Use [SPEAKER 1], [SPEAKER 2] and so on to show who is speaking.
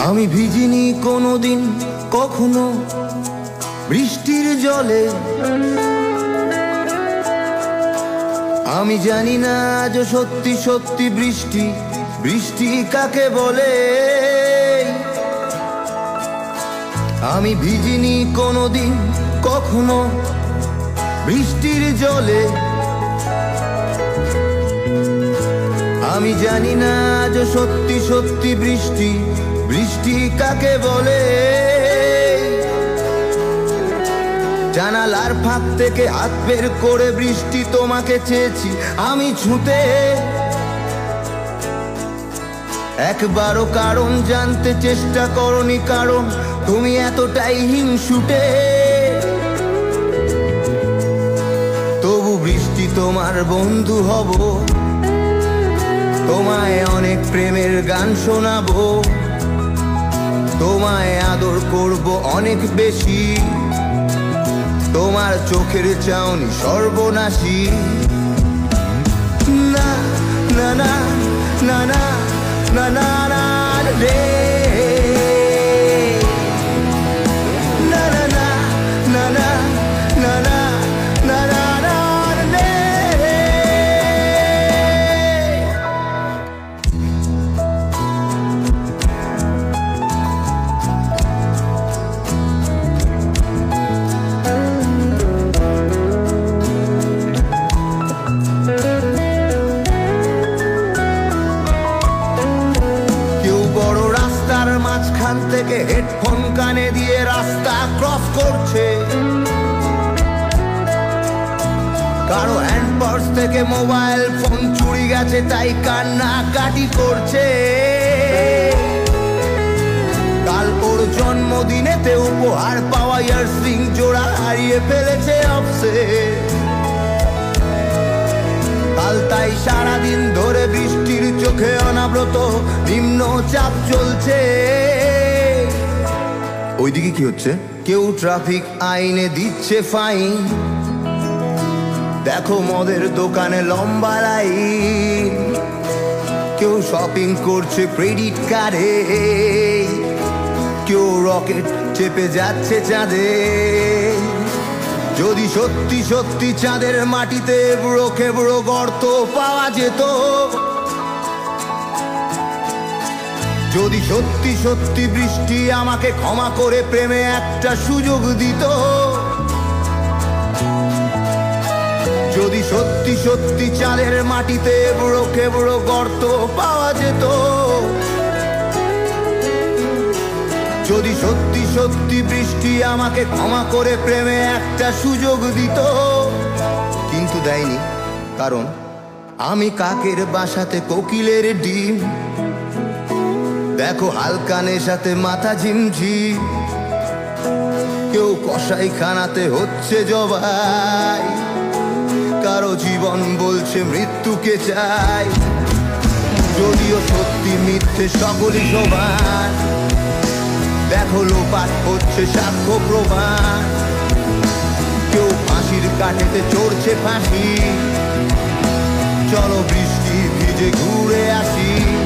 [SPEAKER 1] আমি ভিজিনি কোনোদিন কখনো বৃষ্টির জলে, আমি জানি না আজ সত্যি সত্যি বৃষ্টি বৃষ্টি কাকে বলে। আমি ভিজিনি কোনোদিন কখনো বৃষ্টির জলে, আমি জানি না আজ সত্যি সত্যি বৃষ্টি বৃষ্টি কাকে বলে। জানালার ফাঁক থেকে হাত বের করে বৃষ্টি তোমাকে চেয়েছি আমি ছুঁতে, একবারও কারণ জানতে চেষ্টা করনি, কারণ তুমি এতটাই হিংসুটে। তবু বৃষ্টি তোমার বন্ধু হব, তোমায় অনেক প্রেমের গান শোনাবো, তোমায় আদর করব অনেক বেশি, তোমার চোখের চাউনি সর্বনাশী। না না না না না না না না রে, না না না না না না না না না না রে। মাঝখান থেকে হেডফোন কানে দিয়ে রাস্তা ক্রস করছে, কারো হ্যান্ড পার্স থেকে মোবাইল ফোন চুরি গেছে তাই কান্নাকাটি করছে। কাল ওর জন্মদিনেতে উপহার পাওয়া ইয়াররিং জোড়া হারিয়ে ফেলেছে অফসে, কাল তাই সারাদিন ধরে বৃষ্টির চোখে অনাব্রত নিম্ন চাপ চলছে। ওইদিকে কি হচ্ছে? কেউ ট্রাফিক আইনে দিচ্ছে ফাইন, দেখো মদের দোকানে লম্বা লাইন, কেউ শপিং করছে ক্রেডিট কার্ডে, কেউ রকেট চেপে যাচ্ছে চাঁদে। যদি সত্যি সত্যি চাঁদের মাটিতে এবড়ো খেবড়ো গর্ত পাওয়া যেত, যদি সত্যি সত্যি বৃষ্টি আমাকে ক্ষমা করে প্রেমে একটা সুযোগ দিত, যদি সত্যি সত্যি চাঁদের মাটিতে এবড়ো খেবড়ো গর্ত পাওয়া যেত, যদি সত্যি সত্যি বৃষ্টি আমাকে ক্ষমা করে প্রেমে একটা সুযোগ দিত। কিন্তু দেয়নি, কারণ আমি কাকের বাসাতে কোকিলের ডিম, দেখো হালকা নেশাতে মাথা ঝিমঝিম, কেউ কসাই খানাতে হচ্ছে জবাই, কারো জীবন বলছে মৃত্যুকে চাই। যদিও সত্যি মিথ্যে সকলই সমান, দেখো লোপাট হচ্ছে সাক্ষ্য প্রমাণ, কেউ ফাঁসির কাঠেতে চড়ছে ফাঁসি, চলো বৃষ্টি ভিজে ঘুরে আসি।